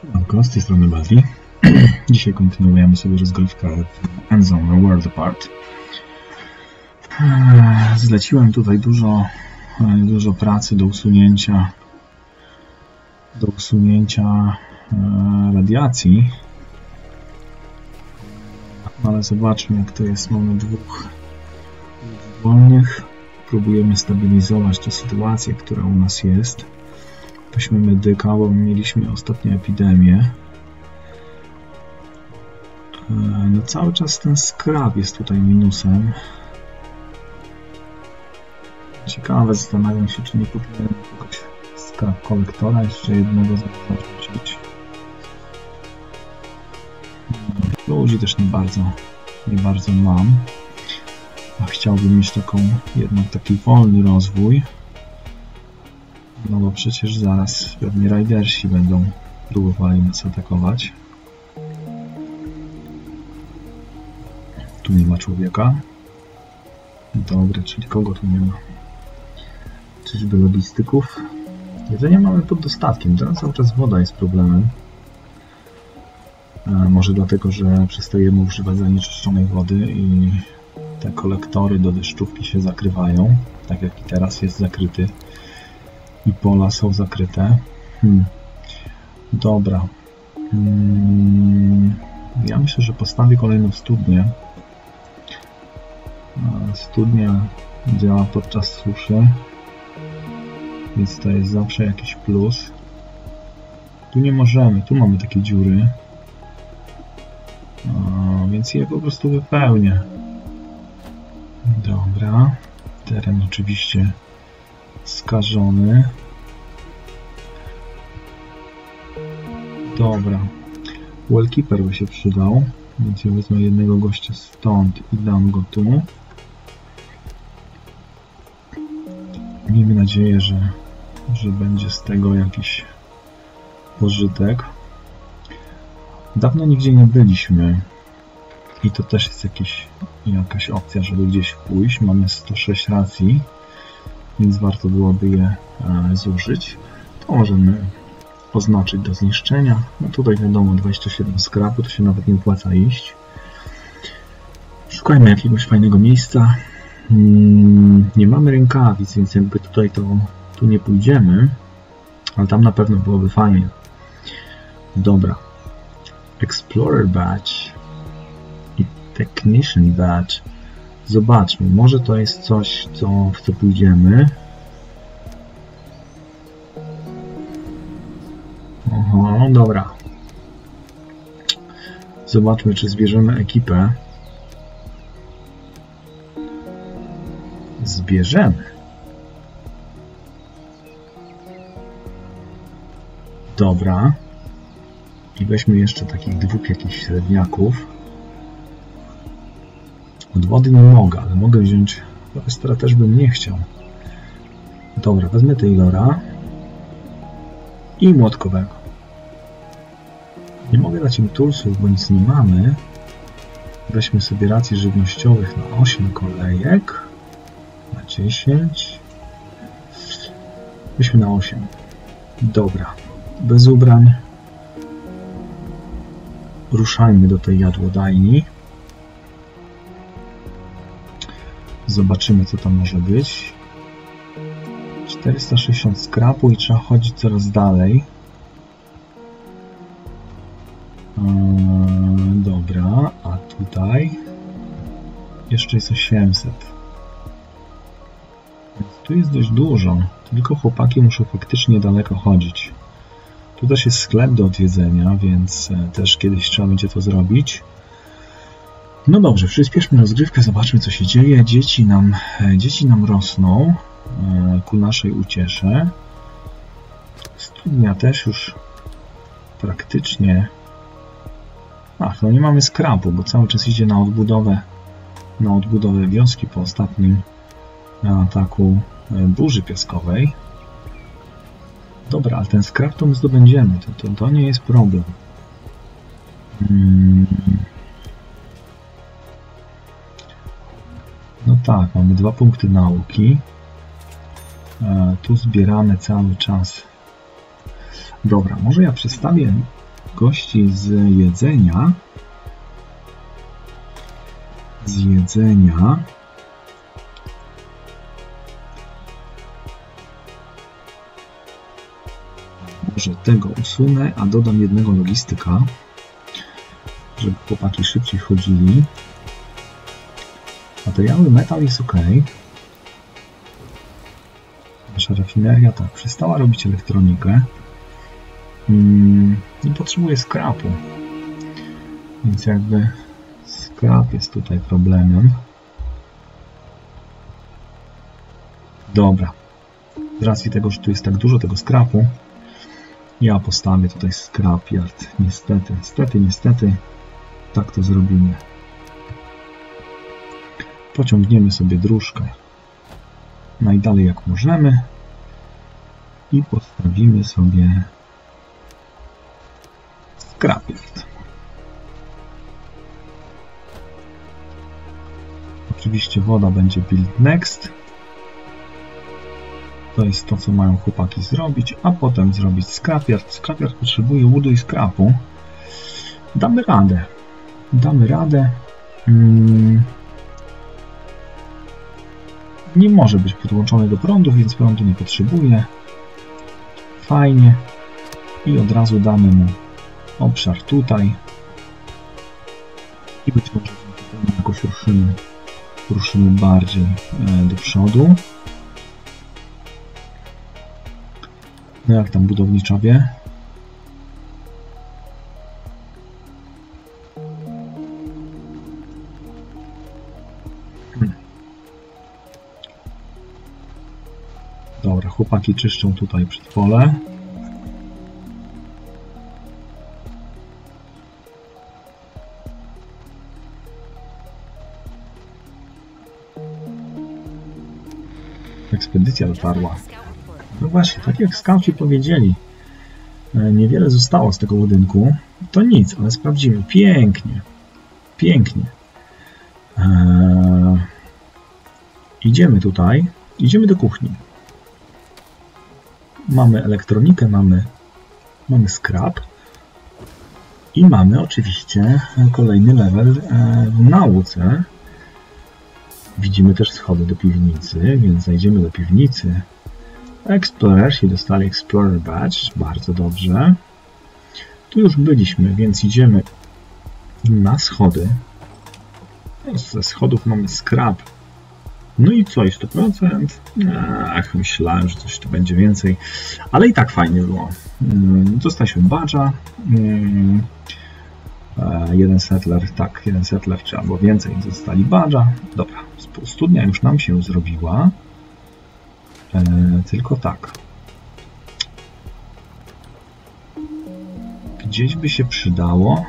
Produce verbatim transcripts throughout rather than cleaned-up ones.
Siemanko, z tej strony Bazli. Dzisiaj kontynuujemy sobie rozgrywkę w Endzone World Apart. Zleciłem tutaj dużo, dużo pracy do usunięcia do usunięcia radiacji. Ale zobaczmy, jak to jest. Mamy dwóch wolnych. Próbujemy stabilizować tę sytuację, która u nas jest. Weźmy medyka, bo mieliśmy ostatnio epidemię. No cały czas ten skrab jest tutaj minusem. Ciekawe, zastanawiam się, czy nie powinienem kogoś skrab kolektora jeszcze jednego zarzucić. Ludzi też nie bardzo, nie bardzo mam. A chciałbym mieć taką, jednak taki wolny rozwój. No bo przecież zaraz pewnie rajdersi będą próbowali nas atakować. Tu nie ma człowieka. Dobra, czyli kogo tu nie ma? Czyżby logistyków? Jedzenia mamy pod dostatkiem. Teraz cały czas woda jest problemem. A może dlatego, że przestajemy używać zanieczyszczonej wody i te kolektory do deszczówki się zakrywają. Tak jak i teraz jest zakryty. I pola są zakryte. Hmm. Dobra. Hmm. Ja myślę, że postawię kolejną studnię. Studnia działa podczas suszy, więc to jest zawsze jakiś plus. Tu nie możemy, tu mamy takie dziury, a, więc je po prostu wypełnię. Dobra. Teren oczywiście skażony. Dobra. Wellkeeper by się przydał, więc ja wezmę jednego gościa stąd i dam go tu. Miejmy nadzieję, że, że będzie z tego jakiś pożytek. Dawno nigdzie nie byliśmy i to też jest jakiś, jakaś opcja, żeby gdzieś pójść. Mamy sto sześć racji, więc warto byłoby je e, zużyć. To możemy oznaczyć do zniszczenia. No tutaj wiadomo, dwadzieścia siedem skrapu, to się nawet nie opłaca iść. Szukajmy jakiegoś fajnego miejsca. Hmm, nie mamy rękawic, więc jakby tutaj to tu nie pójdziemy, ale tam na pewno byłoby fajnie. Dobra. Explorer Badge i Technician Badge. Zobaczmy, może to jest coś, co, w co pójdziemy. Oho, dobra. Zobaczmy, czy zbierzemy ekipę. Zbierzemy. Dobra. I weźmy jeszcze takich dwóch jakichś średniaków. Od wody nie mogę, ale mogę wziąć... Westra też bym nie chciał. Dobra, wezmę Taylora i młotkowego. Nie mogę dać im tulsów, bo nic nie mamy. Weźmy sobie racje żywnościowych na osiem kolejek. Na dziesięć. Weźmy na osiem. Dobra. Bez ubrań. Ruszajmy do tej jadłodajni. Zobaczymy, co tam może być. czterysta sześćdziesiąt skrapu i trzeba chodzić coraz dalej. Eee, dobra, a tutaj jeszcze jest osiemset. Tu jest dość dużo, tylko chłopaki muszą faktycznie daleko chodzić. Tu też jest sklep do odwiedzenia, więc też kiedyś trzeba będzie to zrobić. No dobrze, przyspieszmy rozgrywkę, zobaczmy, co się dzieje. Dzieci nam, dzieci nam rosną ku naszej uciesze. Studnia też już praktycznie... Ach, no nie mamy skrapu, bo cały czas idzie na odbudowę, na odbudowę wioski po ostatnim ataku burzy piaskowej. Dobra, ale ten skrap to my zdobędziemy, to, to, to nie jest problem. Hmm. No tak, mamy dwa punkty nauki. E, tu zbierane cały czas. Dobra, może ja przestawię kości z jedzenia. Z jedzenia. Może tego usunę, a dodam jednego logistyka, żeby chłopaki szybciej chodzili. Materiały, metal jest ok. Nasza rafineria tak przestała robić elektronikę. Hmm, nie potrzebuje skrapu. Więc jakby skrap jest tutaj problemem. Dobra. Z racji tego, że tu jest tak dużo tego skrapu, ja postawię tutaj scrapyard. Niestety, niestety, niestety tak to zrobimy. Pociągniemy sobie dróżkę najdalej jak możemy i postawimy sobie scrapyard. Oczywiście woda będzie build next. To jest to, co mają chłopaki zrobić, a potem zrobić scrapyard. Scrapyard potrzebuje woodu i scrapu. Damy radę. Damy radę. Hmm. Nie może być podłączony do prądu, więc prądu nie potrzebuje. Fajnie. I od razu damy mu obszar tutaj. I być może jakoś ruszymy, ruszymy bardziej do przodu. No jak tam budowniczowie? Hmm. Dobra, chłopaki czyszczą tutaj przedpole. Ekspedycja dotarła. No właśnie, tak jak skauci powiedzieli, niewiele zostało z tego budynku. To nic, ale sprawdzimy. Pięknie. Pięknie. Eee, idziemy tutaj. Idziemy do kuchni. Mamy elektronikę, mamy, mamy scrap. I mamy oczywiście kolejny level w nauce. Widzimy też schody do piwnicy, więc zajdziemy do piwnicy. Explorersi dostali Explorer Badge, bardzo dobrze. Tu już byliśmy, więc idziemy na schody. Ze schodów mamy scrap. No i co, sto procent? Ach, myślałem, że coś tu będzie więcej. Ale i tak fajnie było. Dostaliśmy badge'a. Jeden settler, tak, jeden settler, trzeba było więcej, dostali badge'a. Dobra, studnia już nam się zrobiła. E, tylko tak. Gdzieś by się przydało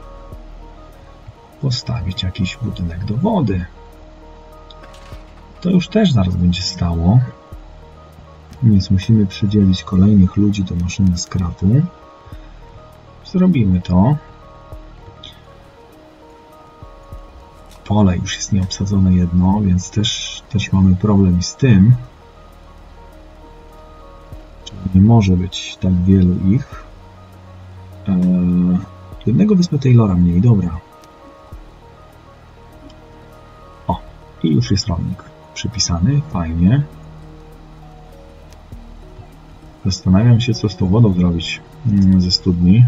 postawić jakiś budynek do wody. To już też zaraz będzie stało. Więc musimy przydzielić kolejnych ludzi do maszyny scrapu. Zrobimy to. Pole już jest nieobsadzone jedno, więc też, też mamy problem z tym. Nie może być tak wielu ich. Eee, jednego wezmę Taylora mniej, dobra. O, i już jest rolnik przypisany, fajnie. Zastanawiam się, co z tą wodą zrobić ze studni.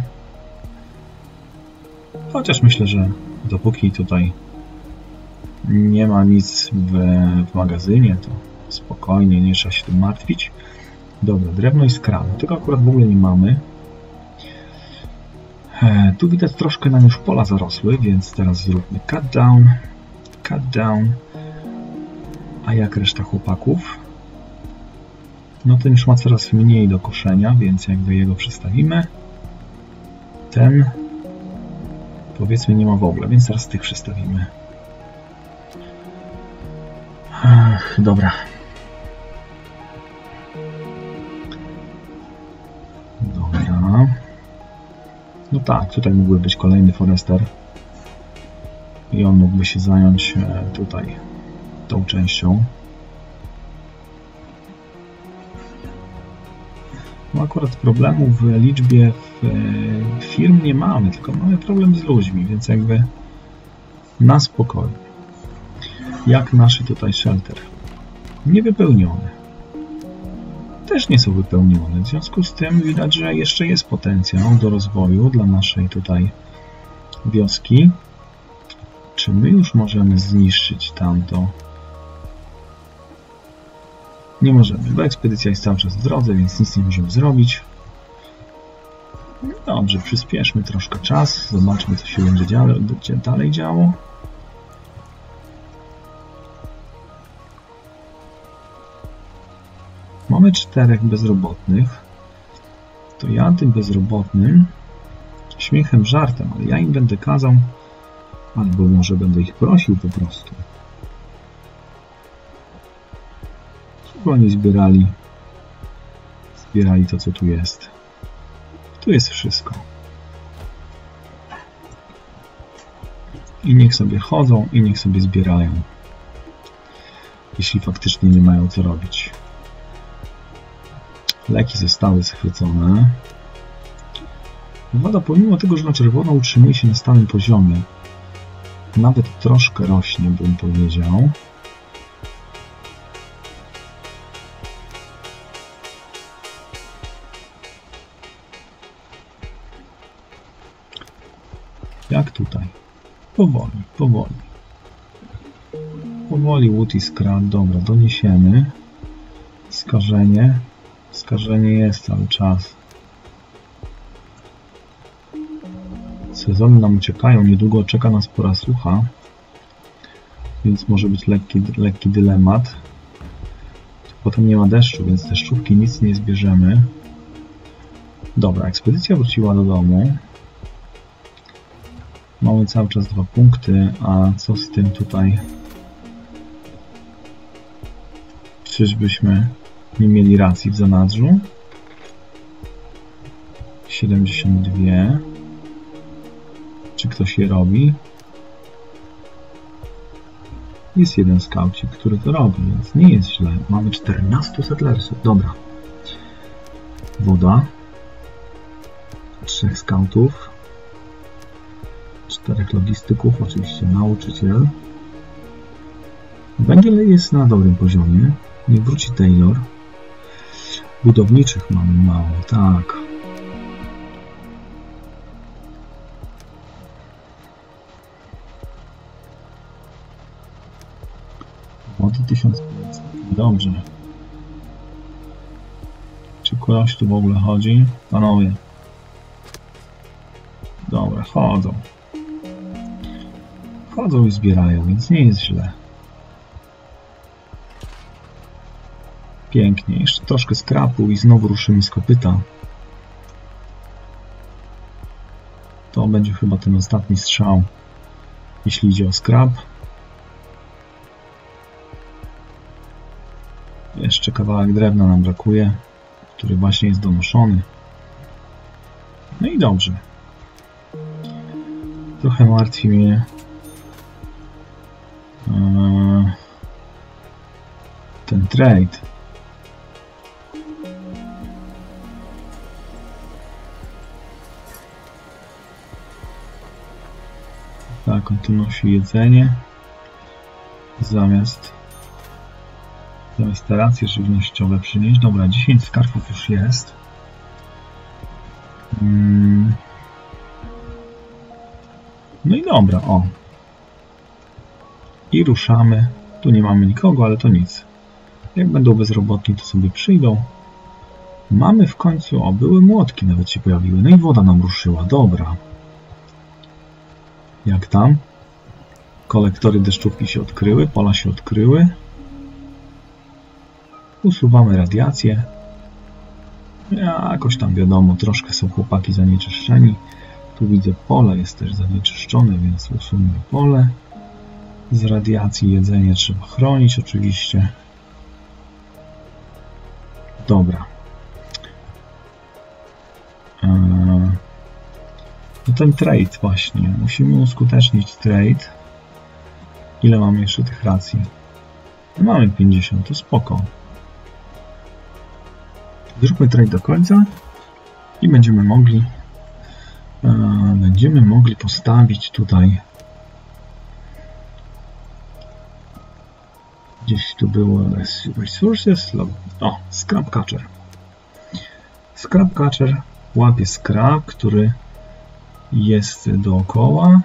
Chociaż myślę, że dopóki tutaj nie ma nic w, w magazynie, to spokojnie, nie trzeba się tym martwić. Dobra, drewno i scrap. Tego akurat w ogóle nie mamy. E, tu widać troszkę nam już pola zarosły, więc teraz zróbmy cut down, cut down. A jak reszta chłopaków? No ten już ma coraz mniej do koszenia, więc jakby jego przestawimy. Ten powiedzmy nie ma w ogóle, więc teraz tych przestawimy. Ach, dobra. Dobra. No tak, tutaj mógłby być kolejny forester. I on mógłby się zająć tutaj tą częścią. akurat problemu w liczbie firm nie mamy, tylko mamy problem z ludźmi, więc jakby na spokojnie. Jak nasze tutaj shelter? Niewypełnione. Też nie są wypełnione, w związku z tym widać, że jeszcze jest potencjał do rozwoju dla naszej tutaj wioski. Czy my już możemy zniszczyć tamto? Nie możemy, bo ekspedycja jest cały czas w drodze, więc nic nie możemy zrobić. Dobrze, przyspieszmy troszkę czas, zobaczmy, co się będzie dalej działo. Mamy czterech bezrobotnych. To ja tym bezrobotnym śmiechem, żartem, ale ja im będę kazał, albo może będę ich prosił po prostu, żeby oni zbierali zbierali to, co tu jest. Tu jest wszystko. I niech sobie chodzą, i niech sobie zbierają, jeśli faktycznie nie mają co robić. Leki zostały schwycone. Woda, pomimo tego, że na czerwono utrzymuje się na stałym poziomie, nawet troszkę rośnie, bym powiedział. Jak tutaj? Powoli, powoli. Powoli łód i skrat. Dobra, doniesiemy. Skażenie. Skażenie jest cały czas. Sezony nam uciekają. Niedługo czeka nas pora sucha. Więc może być lekki, lekki dylemat. Potem nie ma deszczu, więc deszczówki nic nie zbierzemy. Dobra, ekspedycja wróciła do domu. Mamy cały czas dwa punkty, a co z tym tutaj? Czyżbyśmy nie mieli racji w zanadrzu? siedemdziesiąt dwa. Czy ktoś je robi? Jest jeden skaucik, który to robi, więc nie jest źle. Mamy czternastu settlersów. Dobra. Woda. Trzech skautów. Czterech logistyków, oczywiście nauczyciel. Węgiel jest na dobrym poziomie. Niech wróci Taylor. Budowniczych mamy mało, tak. Wody tysiąc pięćset. Dobrze. Czy ktoś tu w ogóle chodzi? Panowie. Dobra, chodzą. Chodzą i zbierają, więc nie jest źle. Pięknie. Jeszcze troszkę skrapu i znowu ruszymy z kopyta. To będzie chyba ten ostatni strzał, jeśli idzie o skrap. Jeszcze kawałek drewna nam brakuje, który właśnie jest donoszony. No i dobrze. Trochę martwi mnie ten trade. Tak, on tu nosi jedzenie zamiast zamiast te racje żywnościowe przynieść. Dobra, dziesięć skarpów już jest. Hmm. No i dobra, o. I ruszamy. Tu nie mamy nikogo, ale to nic. Jak będą bezrobotni, to sobie przyjdą. Mamy w końcu, o, były młotki nawet się pojawiły. No i woda nam ruszyła, dobra. Jak tam? Kolektory deszczówki się odkryły, pola się odkryły. Usuwamy radiację. Jakoś tam wiadomo, troszkę są chłopaki zanieczyszczeni. Tu widzę, pole jest też zanieczyszczone, więc usuńmy pole. Z radiacji jedzenie trzeba chronić oczywiście. Dobra. Eee, no ten trade właśnie. Musimy uskutecznić trade. Ile mamy jeszcze tych racji? No mamy pięćdziesiąt, to spoko. Zróbmy trade do końca i będziemy mogli e, będziemy mogli postawić tutaj. Gdzieś tu było resources, o, scrap catcher. Scrap catcher łapie scrap, który jest dookoła.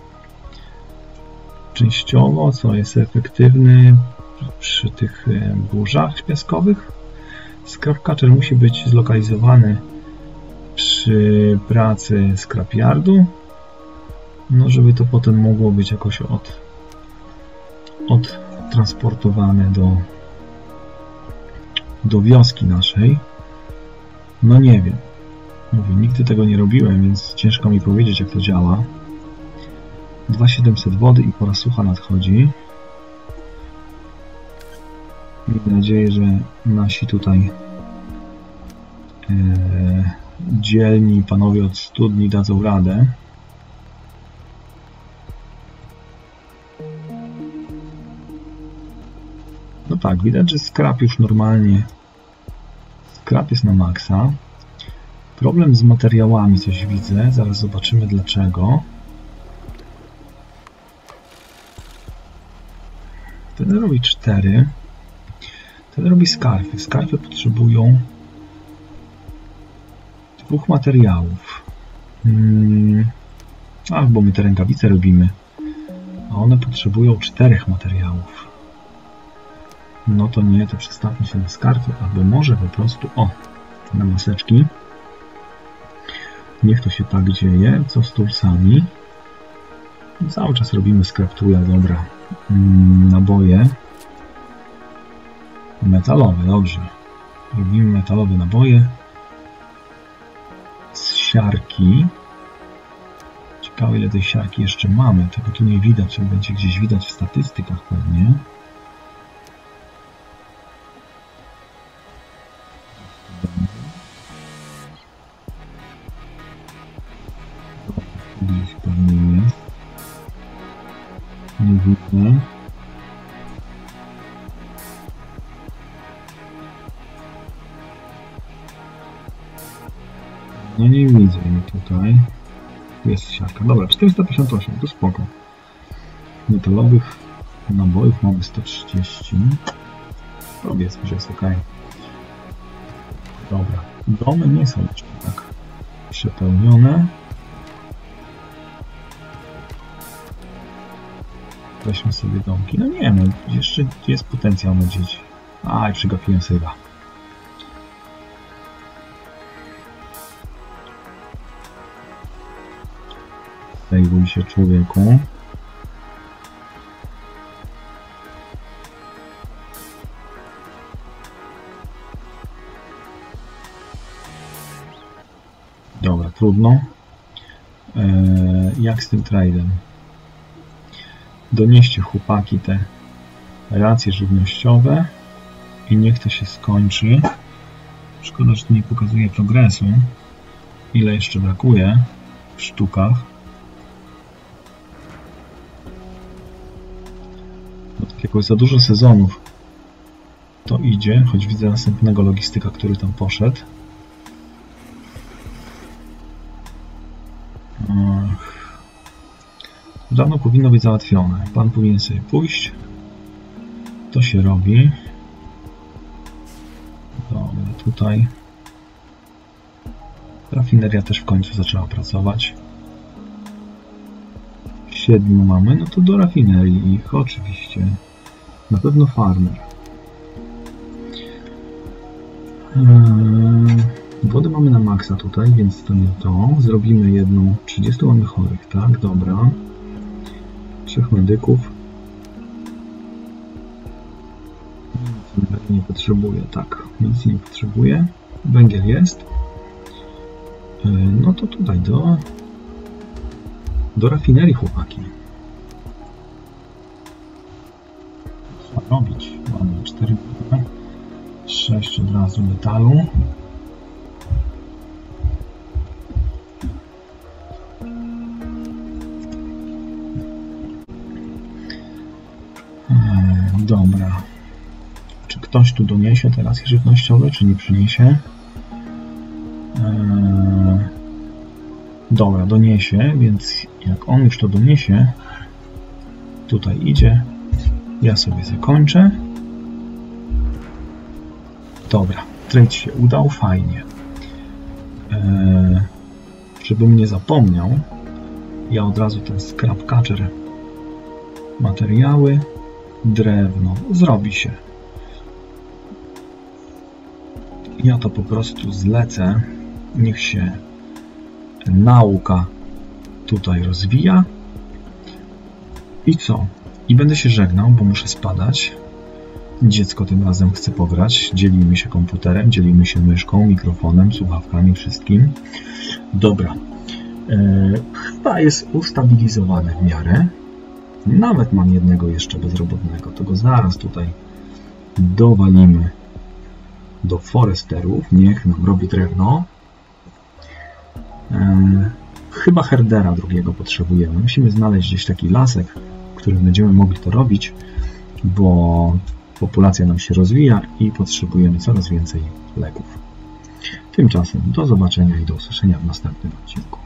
Częściowo, co jest efektywny przy tych burzach piaskowych. Scrap catcher musi być zlokalizowany przy pracy scrapyardu, no żeby to potem mogło być jakoś od, odtransportowane do, do wioski naszej. No nie wiem. Mówię, nigdy tego nie robiłem, więc ciężko mi powiedzieć, jak to działa. dwa tysiące siedemset wody i pora sucha nadchodzi. Mam nadzieję, że nasi tutaj e, dzielni panowie od studni dadzą radę. No tak, widać, że scrap już normalnie. Scrap jest na maksa. Problem z materiałami coś widzę. Zaraz zobaczymy dlaczego. Ten robi cztery. Ten robi skarpy. Skarpy potrzebują dwóch materiałów. Hmm. Albo my te rękawice robimy. A one potrzebują czterech materiałów. No to nie, to przestawmy się na skarpy. Albo może po prostu, o, na maseczki. Niech to się tak dzieje. Co z tulsami? Cały czas robimy scrap tool, dobra. Hmm, naboje. Metalowe, dobrze. Robimy metalowe naboje. Z siarki. Ciekawe, ile tej siarki jeszcze mamy. Tego tu nie widać, ale będzie gdzieś widać w statystykach pewnie. Gdzieś pewnie jest. Nie widzę. No nie widzę jej tutaj. Jest siarka. Dobra, czterysta pięćdziesiąt osiem, to spoko. Metalowych nabojów mamy sto trzydzieści. Powiedzmy, że jest ok. Dobra. Domy nie są jeszcze tak przepełnione. Weźmy sobie domki. No nie, no jeszcze jest potencjał na dzieci. Aj, przegapiłem save'a. Sejwuj się, człowieku. Dobra, trudno. Eee, jak z tym trade'em? Donieście, chłopaki, te racje żywnościowe i niech to się skończy. Szkoda, że tu nie pokazuje progresu. Ile jeszcze brakuje w sztukach. No, tak jakoś za dużo sezonów to idzie, choć widzę następnego logistyka, który tam poszedł. Dawno powinno być załatwione. Pan powinien sobie pójść. To się robi. Dobra, tutaj. Rafineria też w końcu zaczęła pracować. Siedmiu mamy, no to do rafinerii ich oczywiście. Na pewno farmer. Eee, wodę mamy na maksa tutaj, więc to nie to. Zrobimy jedną. trzydziestu mamy chorych, tak? Dobra. Trzech medyków. Nic nie potrzebuje, tak. Nic nie potrzebuje. Węgiel jest. No to tutaj do do rafinerii, chłopaki. Co robić? Mamy cztery, sześć od razu metalu. Dobra. Czy ktoś tu doniesie teraz żywnościowe, czy nie przyniesie? Dobra, doniesie, więc jak on już to doniesie, tutaj idzie, ja sobie zakończę. Dobra, trade się udał, fajnie. Eee, żebym nie zapomniał, ja od razu ten scrap catcher, materiały, drewno, zrobi się. Ja to po prostu zlecę, niech się nauka tutaj rozwija. I co? I będę się żegnał, bo muszę spadać. Dziecko tym razem chce pograć. Dzielimy się komputerem, dzielimy się myszką, mikrofonem, słuchawkami, wszystkim. Dobra. Eee, chyba jest ustabilizowany w miarę. Nawet mam jednego jeszcze bezrobotnego. To go zaraz tutaj dowalimy do foresterów. Niech nam robi drewno. Eee, chyba herdera drugiego potrzebujemy. Musimy znaleźć gdzieś taki lasek, w którym będziemy mogli to robić, bo populacja nam się rozwija i potrzebujemy coraz więcej leków. Tymczasem do zobaczenia i do usłyszenia w następnym odcinku.